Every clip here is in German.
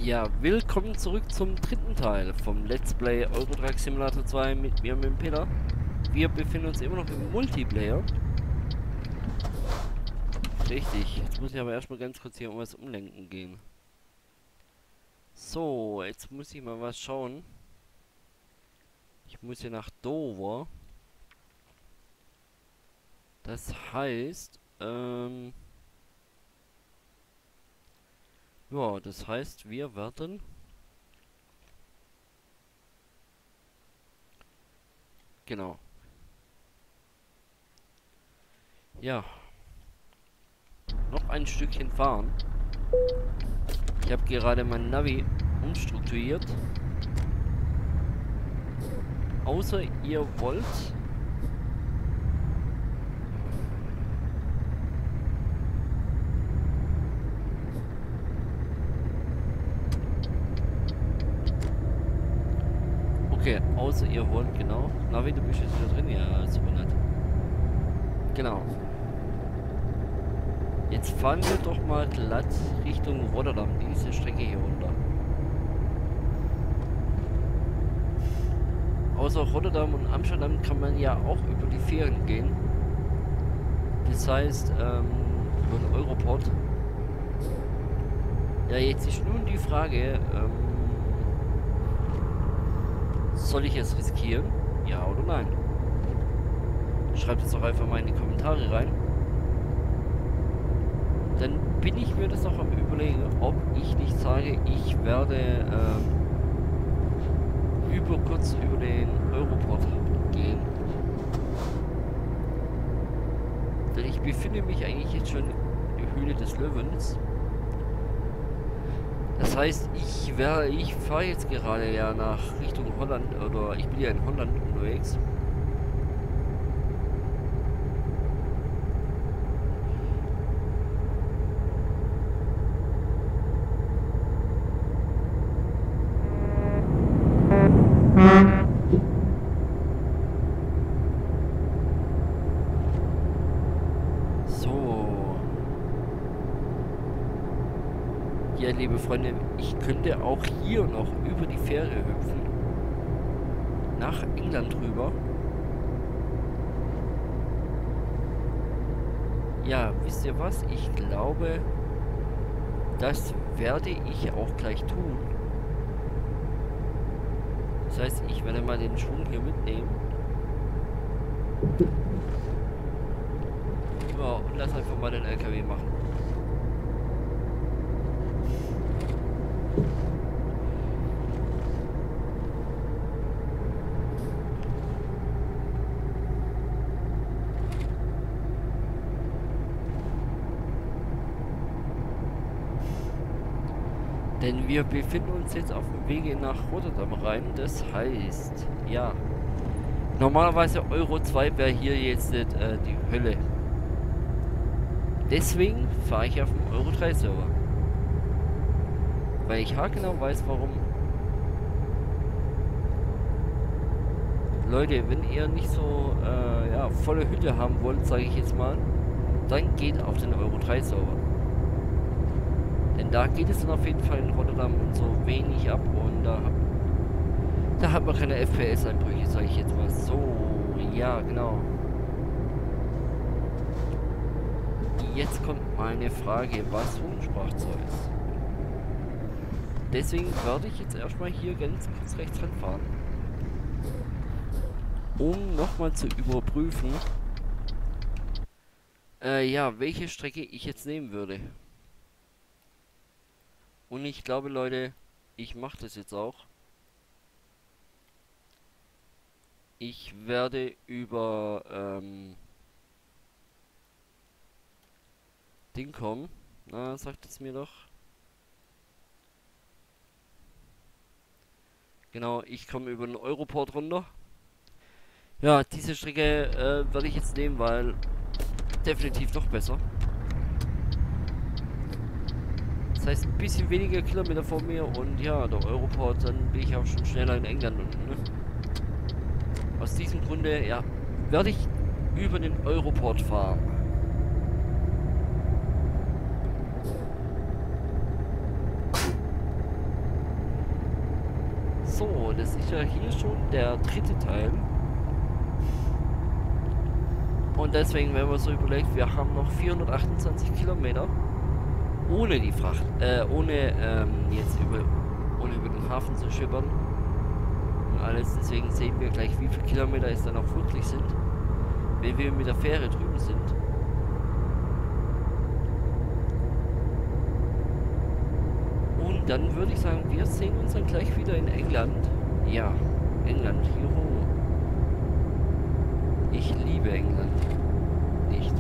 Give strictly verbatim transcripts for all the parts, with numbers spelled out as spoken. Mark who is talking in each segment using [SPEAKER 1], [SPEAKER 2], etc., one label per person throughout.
[SPEAKER 1] Ja, willkommen zurück zum dritten Teil vom Let's Play Euro Truck Simulator zwei mit mir, mit dem Peter. Wir befinden uns immer noch im Multiplayer. Richtig, jetzt muss ich aber erstmal ganz kurz hier um was umlenken gehen. So, jetzt muss ich mal was schauen. Ich muss hier nach Dover. Das heißt, ähm... ja, das heißt, wir werden... Genau. Ja. Noch ein Stückchen fahren. Ich habe gerade mein Navi umstrukturiert. Außer ihr wollt... Okay, außer ihr wollt, genau. Navi, du bist jetzt wieder drin, ja, super nett. Genau. Jetzt fahren wir doch mal glatt Richtung Rotterdam, diese Strecke hier runter. Außer Rotterdam und Amsterdam kann man ja auch über die Fähren gehen. Das heißt, ähm, über den Europort. Ja, jetzt ist nun die Frage, ähm, soll ich es riskieren? Ja oder nein? Schreibt es doch einfach mal in die Kommentare rein. Dann bin ich mir das auch am Überlegen, ob ich nicht sage, ich werde ähm, über kurz über den Europort gehen. Denn ich befinde mich eigentlich jetzt schon in der Höhle des Löwens. Das heißt, ich wäre, ich fahre jetzt gerade ja nach Richtung Holland, oder ich bin ja in Holland unterwegs. Ja, liebe Freunde, ich könnte auch hier noch über die Fähre hüpfen. Nach England rüber. Ja, wisst ihr was? Ich glaube, das werde ich auch gleich tun. Das heißt, ich werde mal den Schwung hier mitnehmen. Ja, und lass einfach mal den L K W machen. Denn wir befinden uns jetzt auf dem Wege nach Rotterdam rein. Das heißt, ja, normalerweise Euro zwei wäre hier jetzt äh, die Hölle. Deswegen fahre ich auf dem Euro drei Server. Weil ich haargenau weiß, warum. Leute, wenn ihr nicht so äh, ja, volle Hütte haben wollt, sage ich jetzt mal, dann geht auf den Euro drei Server. Denn da geht es dann auf jeden Fall in Rotterdam und so wenig ab und da, da hat man keine F P S-Einbrüche, sage ich jetzt mal. So, ja, genau. Jetzt kommt meine Frage, was Hohensprachzeugs. Deswegen werde ich jetzt erstmal hier ganz kurz rechts ranfahren. Um nochmal zu überprüfen, äh, ja, welche Strecke ich jetzt nehmen würde. Und ich glaube, Leute, ich mache das jetzt auch. Ich werde über ähm, Ding kommen. Na, sagt es mir doch. Genau, ich komme über den Europort runter. Ja, diese Strecke äh, werde ich jetzt nehmen, weil definitiv noch besser. Das heißt, ein bisschen weniger Kilometer vor mir und ja, der Europort, dann bin ich auch schon schneller in England unten. Ne? Aus diesem Grunde, ja, werde ich über den Europort fahren. So, das ist ja hier schon der dritte Teil. Und deswegen, wenn man so überlegt, wir haben noch vierhundertachtundzwanzig Kilometer ohne die Fracht, äh, ohne ähm, jetzt über, ohne über den Hafen zu schippern und alles. Deswegen sehen wir gleich, wie viele Kilometer es dann auch wirklich sind, wenn wir mit der Fähre drüben sind. Und dann würde ich sagen, wir sehen uns dann gleich wieder in England. Ja, England, juhu. Ich liebe England. Nicht.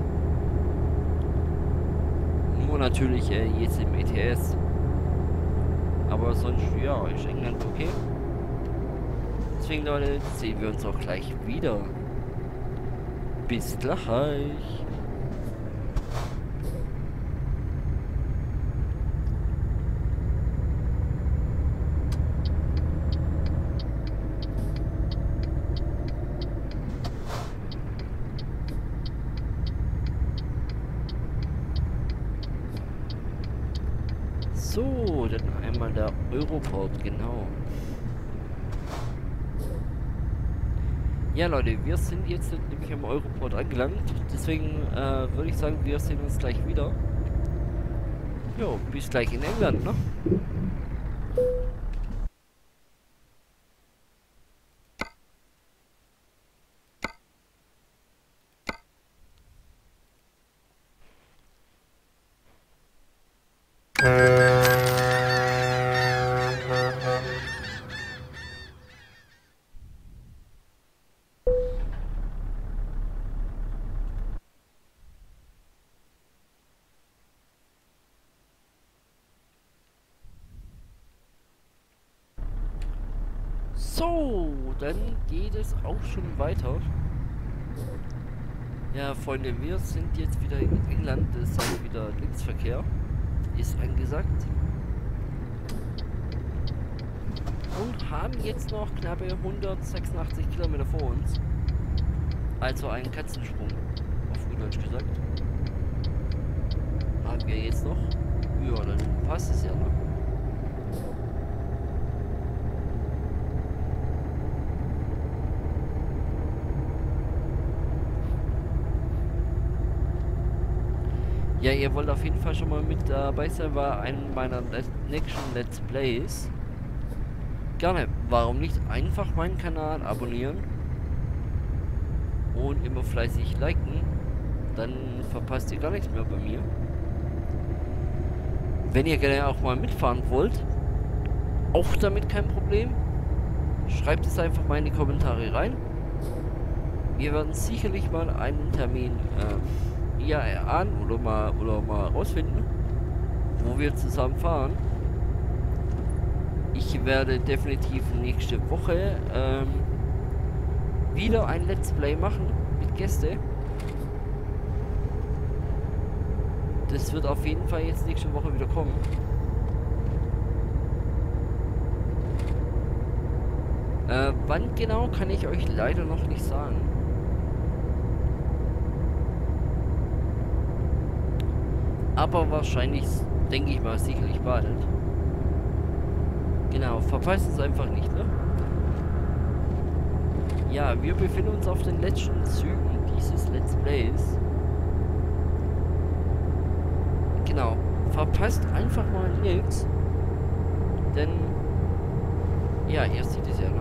[SPEAKER 1] Nur natürlich äh, jetzt im E T S. Aber sonst, ja, ist England okay. Deswegen, Leute, sehen wir uns auch gleich wieder. Bis gleich. So, dann einmal der Europort, genau. Ja, Leute, wir sind jetzt nämlich am Europort angelangt. Deswegen äh, würde ich sagen, wir sehen uns gleich wieder. Jo, bis gleich in England, ne? So, dann geht es auch schon weiter. Ja, Freunde, wir sind jetzt wieder in England. Das heißt wieder Linksverkehr. Ist angesagt. Und haben jetzt noch knappe hundertsechsundachtzig Kilometer vor uns. Also einen Katzensprung, auf gut Deutsch gesagt. Haben wir jetzt noch. Ja, dann passt es ja noch. Ja, ihr wollt auf jeden Fall schon mal mit dabei sein bei einem meiner nächsten Let's Plays. Gerne, warum nicht einfach meinen Kanal abonnieren und immer fleißig liken, dann verpasst ihr gar nichts mehr bei mir. Wenn ihr gerne auch mal mitfahren wollt, auch damit kein Problem, schreibt es einfach mal in die Kommentare rein. Wir werden sicherlich mal einen Termin ähm, ja erahnen oder mal oder mal rausfinden, wo wir zusammen fahren. Ich werde definitiv nächste Woche ähm, wieder ein Let's Play machen mit Gäste. Das wird auf jeden Fall jetzt nächste Woche wieder kommen. Äh, wann genau, kann ich euch leider noch nicht sagen. Aber wahrscheinlich, denke ich mal, sicherlich bald. Genau, verpasst es einfach nicht, ne? Ja, wir befinden uns auf den letzten Zügen dieses Let's Plays. Genau, verpasst einfach mal nichts. Denn, ja, ihr seht es ja noch.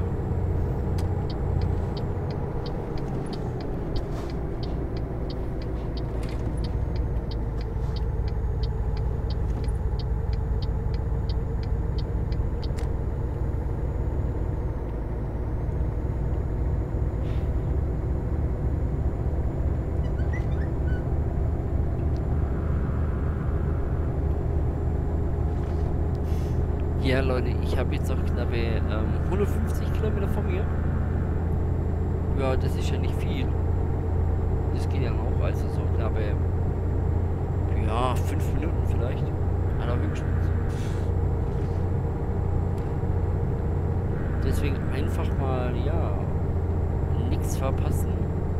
[SPEAKER 1] Ja, Leute, ich habe jetzt noch knappe ähm, hundertfünfzig Kilometer von mir. Ja, das ist ja nicht viel. Das geht ja auch, also so knappe, ja, fünf Minuten vielleicht. Allerhöchstens. Deswegen einfach mal, ja, nichts verpassen.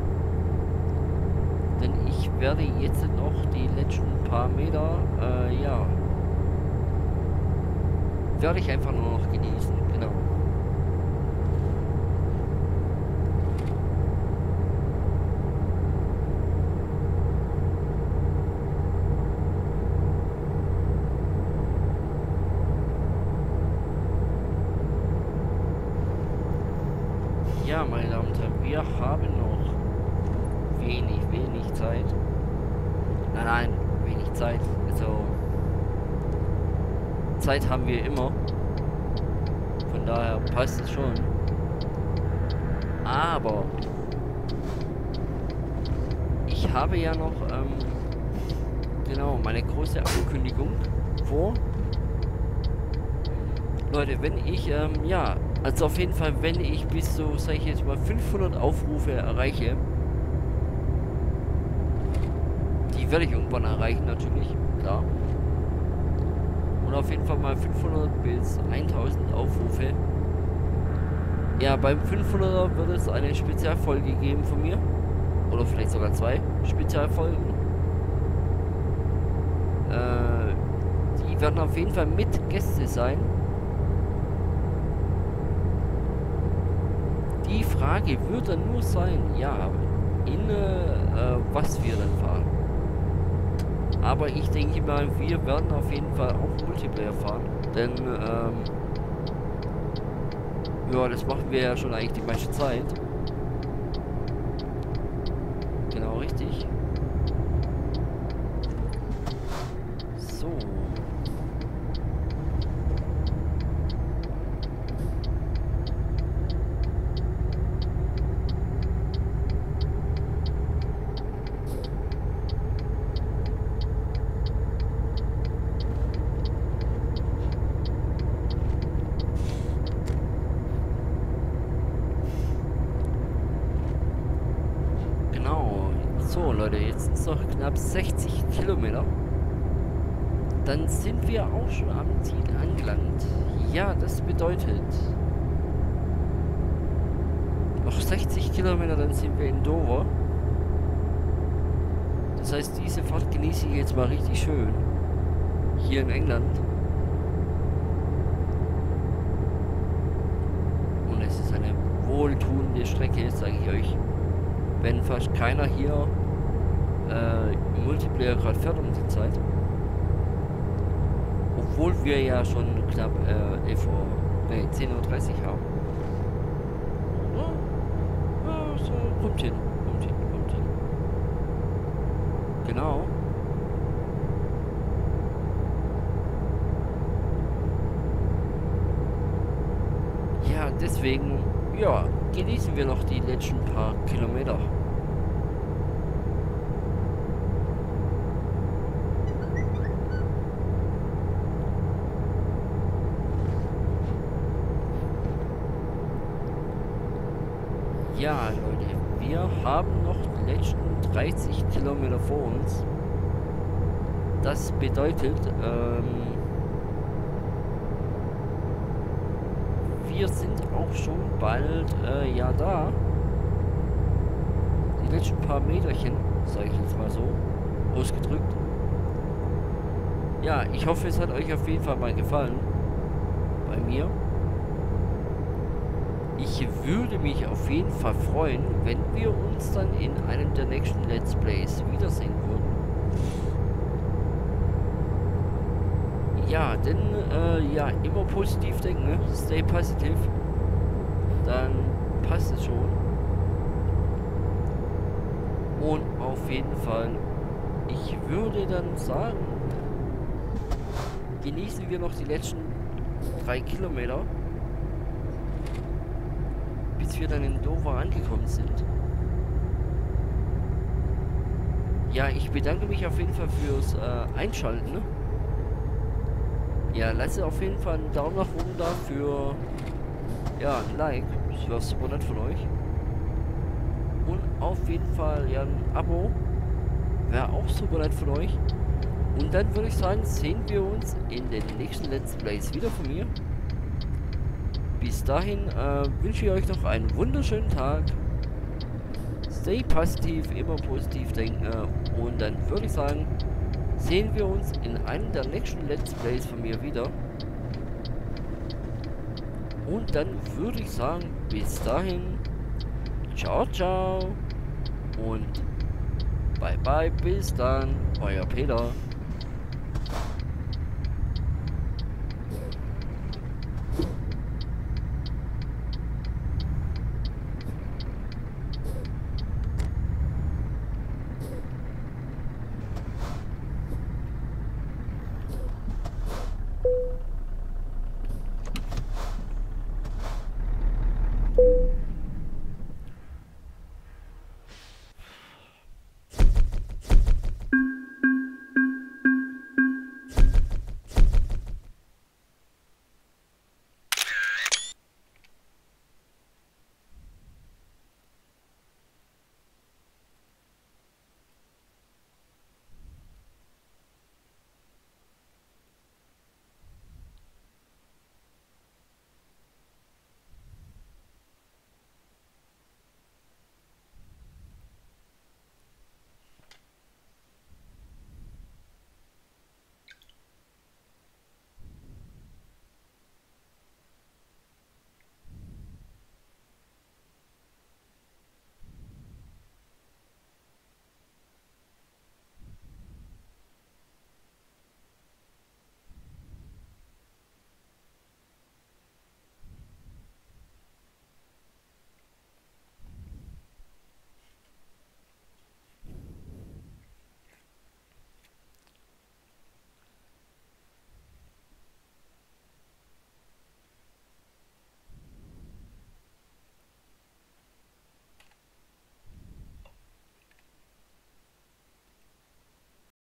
[SPEAKER 1] Denn ich werde jetzt noch die letzten paar Meter, äh, ja, werde ich einfach nur noch genießen, genau. Ja, meine Damen und Herren, wir haben noch wenig, wenig Zeit. Nein, nein, wenig Zeit. Also, Zeit haben wir immer. Von daher passt es schon. Aber ich habe ja noch, ähm, genau, meine große Ankündigung vor. Leute, wenn ich, ähm, ja, also auf jeden Fall, wenn ich bis so, sag ich jetzt mal, fünfhundert Aufrufe erreiche, die werde ich irgendwann erreichen, natürlich, klar. Und auf jeden Fall mal fünfhundert bis tausend Aufrufe. Ja, beim fünfhunderter wird es eine Spezialfolge geben von mir. Oder vielleicht sogar zwei Spezialfolgen. Äh, die werden auf jeden Fall mit Gäste sein. Die Frage wird dann nur sein, ja, in äh, was wir dann fahren. Aber ich denke mal, wir werden auf jeden Fall auch Multiplayer fahren. Denn, ähm, ja, das machen wir ja schon eigentlich die meiste Zeit. Genau, richtig. So. So, Leute, jetzt sind es noch knapp sechzig Kilometer. Dann sind wir auch schon am Ziel angelangt. Ja, das bedeutet noch sechzig Kilometer, dann sind wir in Dover. Das heißt, diese Fahrt genieße ich jetzt mal richtig schön. Hier in England. Und es ist eine wohltuende Strecke, sage ich euch. Wenn fast keiner hier äh, Multiplayer gerade fährt um die Zeit. Obwohl wir ja schon knapp äh, elf Uhr, nee, zehn Uhr dreißig haben. Ja, ja, so, kommt hin, kommt hin, kommt hin. Genau. Ja, deswegen, ja, genießen wir noch die letzten paar Kilometer. Ja, Leute, wir haben noch die letzten dreißig Kilometer vor uns. Das bedeutet, ähm, wir sind auch schon bald, äh, ja da. Die letzten paar Meterchen, sage ich jetzt mal so, ausgedrückt. Ja, ich hoffe, es hat euch auf jeden Fall mal gefallen. Bei mir. Ich würde mich auf jeden Fall freuen, wenn wir uns dann in einem der nächsten Let's Plays wiedersehen würden. Ja, denn, äh, ja, immer positiv denken, ne? Stay positive. Dann passt es schon. Und auf jeden Fall, ich würde dann sagen, genießen wir noch die letzten drei Kilometer. Bis wir dann in Dover angekommen sind. Ja, ich bedanke mich auf jeden Fall fürs äh, Einschalten. Ne? Ja, lasst auf jeden Fall einen Daumen nach oben da für, ja, ein Like. Das wäre super nett von euch. Und auf jeden Fall, ja, ein Abo. Wäre auch super nett von euch. Und dann würde ich sagen, sehen wir uns in den nächsten Let's Plays wieder von mir. Bis dahin äh, wünsche ich euch noch einen wunderschönen Tag. Stay positiv, immer positiv denken. Äh, und dann würde ich sagen, sehen wir uns in einem der nächsten Let's Plays von mir wieder. Und dann würde ich sagen, bis dahin, ciao, ciao. Und bye bye, bis dann, euer Peter.